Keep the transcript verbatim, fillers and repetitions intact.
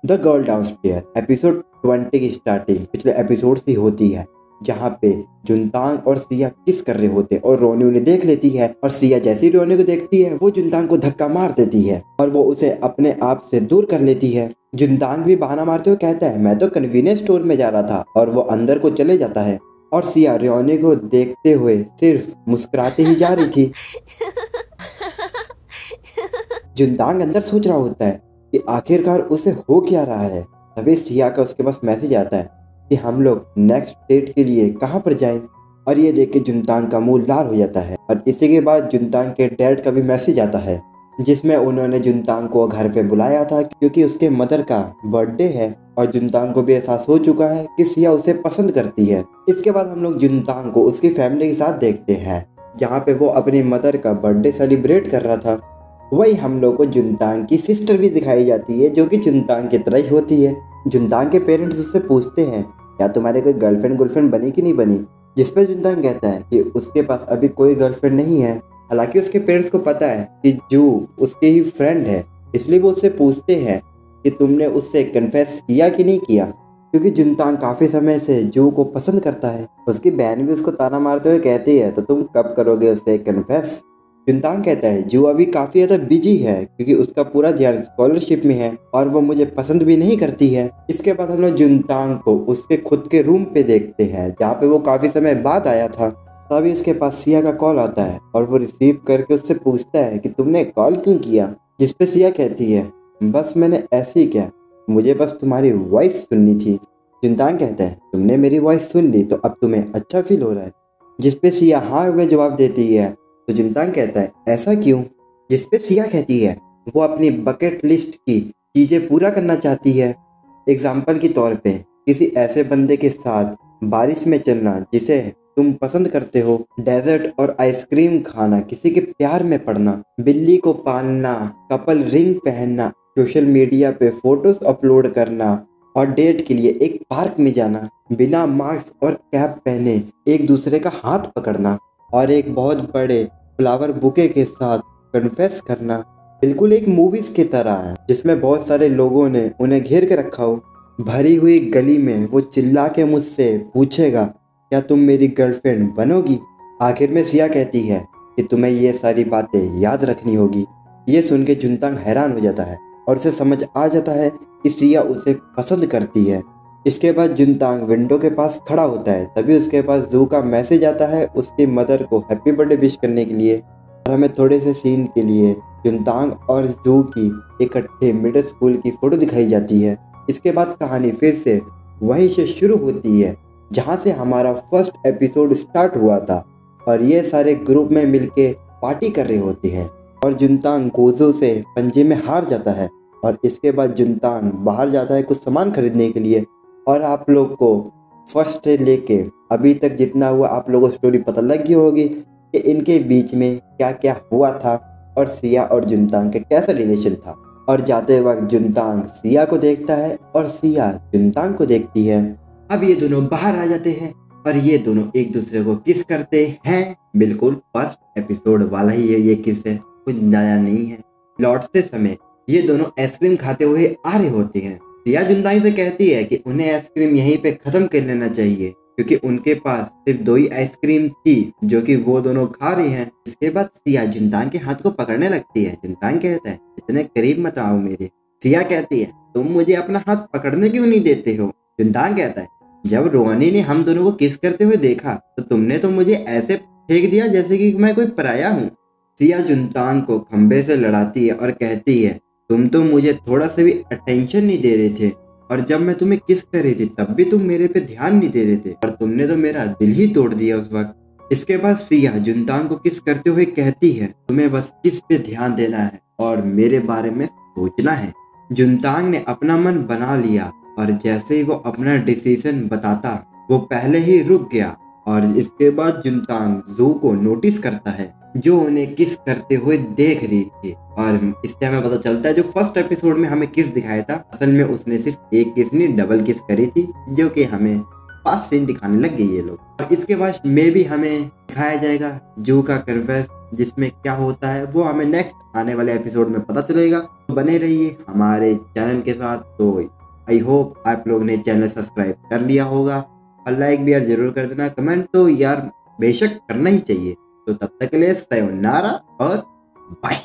The girl downstair episode twenty की starting पिछले episode से होती है, जहाँ पे जुनतांग और सिया किस कर रहे होते हैं और रोनी उन्हें देख लेती है और सिया जैसी रोनी को देखती है वो जुनतांग को धक्का मार देती है और वो उसे अपने आप से दूर कर लेती है। जुनतांग भी बहाना मारते हुए कहता है मैं तो कन्वीनियंस स्टोर में जा रहा था और वो अंदर को चले जाता है और सिया रोनी को देखते हुए सिर्फ मुस्कुराते ही जा रही थी। जुनतांग अंदर सोच रहा होता है कि आखिरकार उसे हो क्या रहा है। तभी सिया का उसके पास मैसेज आता है कि हम लोग नेक्स्ट डेट के लिए कहाँ पर जाएं। और ये देख के जुनतांग का मुंह लाल हो जाता है। और इसी के बाद जुनतांग के डैड का भी मैसेज आता है जिसमें उन्होंने जुनतांग को घर पे बुलाया था क्योंकि उसके मदर का बर्थडे है और जुनतांग को भी एहसास हो चुका है कि सिया उसे पसंद करती है। इसके बाद हम लोग जुनतांग को उसकी फैमिली के साथ देखते हैं जहाँ पे वो अपनी मदर का बर्थडे सेलिब्रेट कर रहा था। वही हम लोग को जुनतांग की सिस्टर भी दिखाई जाती है जो कि जुनतांग की तरह ही होती है। जुनतांग के पेरेंट्स उससे पूछते हैं क्या तुम्हारे कोई गर्लफ्रेंड गर्लफ्रेंड बनी कि नहीं बनी, जिसपे जुनतांग कहता है कि उसके पास अभी कोई गर्लफ्रेंड नहीं है। हालांकि उसके पेरेंट्स को पता है कि जू उसके ही फ्रेंड है, इसलिए वो उससे पूछते हैं कि तुमने उससे कन्फेस किया कि नहीं किया, क्योंकि जुनतांग काफी समय से जू को पसंद करता है। उसकी बहन भी उसको ताना मारते हुए कहती है तो तुम कब करोगे उससे कन्फेस। जुनतांग कहता है जू अभी काफी ज्यादा बिजी है क्योंकि उसका पूरा ध्यान स्कॉलरशिप में है और वो मुझे पसंद भी नहीं करती है। इसके बाद हम लोग जुनतांग को उसके खुद के रूम पे देखते हैं जहाँ पे वो काफी समय बाद आया था। तभी उसके पास सिया का कॉल आता है और वो रिसीव करके उससे पूछता है कि तुमने कॉल क्यों किया, जिसपे सिया कहती है बस मैंने ऐसे ही किया, मुझे बस तुम्हारी वॉइस सुननी थी। जुनतांग कहता है तुमने मेरी वॉइस सुन ली तो अब तुम्हें अच्छा फील हो रहा है, जिसपे सिया हाँ में जवाब देती है। तो जुनतांग कहता है ऐसा क्यों, जिसपे सिया कहती है वो अपनी बकेट लिस्ट की चीजें पूरा करना चाहती है। एग्जाम्पल के तौर पे किसी ऐसे बंदे के साथ बारिश में चलना जिसे तुम पसंद करते हो, डेजर्ट और आइसक्रीम खाना, किसी के प्यार में पड़ना, बिल्ली को पालना, कपल रिंग पहनना, सोशल मीडिया पे फोटोज अपलोड करना और डेट के लिए एक पार्क में जाना, बिना मास्क और कैप पहने एक दूसरे का हाथ पकड़ना और एक बहुत बड़े फ्लावर बुके के साथ कन्फेस करना। बिल्कुल एक मूवीज की तरह है जिसमें बहुत सारे लोगों ने उन्हें घेर के रखा हो। भरी हुई गली में वो चिल्ला के मुझसे पूछेगा क्या तुम मेरी गर्लफ्रेंड बनोगी। आखिर में सिया कहती है कि तुम्हें ये सारी बातें याद रखनी होगी। ये सुन के जुनतांग हैरान हो जाता है और उसे समझ आ जाता है कि सिया उसे पसंद करती है। इसके बाद जुनतांग विंडो के पास खड़ा होता है, तभी उसके पास जू का मैसेज आता है उसकी मदर को हैप्पी बर्थडे विश करने के लिए। और हमें थोड़े से सीन के लिए जुनतांग और जू की इकट्ठे मिडिल स्कूल की फोटो दिखाई जाती है। इसके बाद कहानी फिर से वहीं से शुरू होती है जहां से हमारा फर्स्ट एपिसोड स्टार्ट हुआ था और ये सारे ग्रुप में मिलके पार्टी कर रहे होते हैं और जुनतांग गोजो से पंजे में हार जाता है। और इसके बाद जुनतांग बाहर जाता है कुछ सामान खरीदने के लिए और आप लोग को फर्स्ट से लेके अभी तक जितना हुआ आप लोगों को स्टोरी पता लग गई होगी कि इनके बीच में क्या क्या हुआ था और सिया और जुनतांग का कैसा रिलेशन था। और जाते वक्त जुनतांग सिया को देखता है और सिया जुनतांग को देखती है। अब ये दोनों बाहर आ जाते हैं और ये दोनों एक दूसरे को किस करते हैं। बिल्कुल फर्स्ट एपिसोड वाला ही है ये किस है, कुछ नया नहीं है। लौटते समय ये दोनों आइसक्रीम खाते हुए आ रहे होते हैं। सिया जुनतांग से कहती है कि उन्हें आइसक्रीम यहीं पे खत्म कर लेना चाहिए क्योंकि उनके पास सिर्फ दो ही आइसक्रीम थी जो कि वो दोनों खा रही हैं। इसके बाद सिया जुनतांग के हाथ को पकड़ने लगती है। जुनतांग कहता है इतने करीब मत आओ मेरे। सिया कहती है तुम मुझे अपना हाथ पकड़ने क्यों नहीं देते हो। जुनतांग कहता है जब रोहनी ने हम दोनों को किस करते हुए देखा तो तुमने तो मुझे ऐसे फेंक दिया जैसे कि मैं कोई पराया हूँ। सिया जुनतांग को खंबे से लड़ाती है और कहती है तुम तो मुझे थोड़ा सा भी अटेंशन नहीं दे रहे थे और जब मैं तुम्हें किस कर रही थी तब भी तुम मेरे पे ध्यान नहीं दे रहे थे और तुमने तो मेरा दिल ही तोड़ दिया उस वक्त। इसके बाद सिया जुनतांग को किस करते हुए कहती है तुम्हें बस किस पे ध्यान देना है और मेरे बारे में सोचना है। जुनतांग ने अपना मन बना लिया और जैसे ही वो अपना डिसीजन बताता वो पहले ही रुक गया। और इसके बाद जुनतांग जू को नोटिस करता है जो उन्हें किस करते हुए देख रही थी और इससे हमें पता चलता है जो फर्स्ट एपिसोड में हमें किस दिखाया था असल में उसने सिर्फ एक किस नहीं डबल किस करी थी जो कि हमें पास सीन दिखाने लग गई ये लोग। और इसके बाद में भी हमें दिखाया जाएगा जू का कन्फेस जिसमें क्या होता है वो हमें नेक्स्ट आने वाले एपिसोड में पता चलेगा। तो बने रहिए हमारे चैनल के साथ। तो आई होप आप लोग ने चैनल सब्सक्राइब कर लिया होगा और लाइक भी यार जरूर कर देना। कमेंट तो यार बेशक करना ही चाहिए। तो तब तक के लिए सयोनारा और बाय।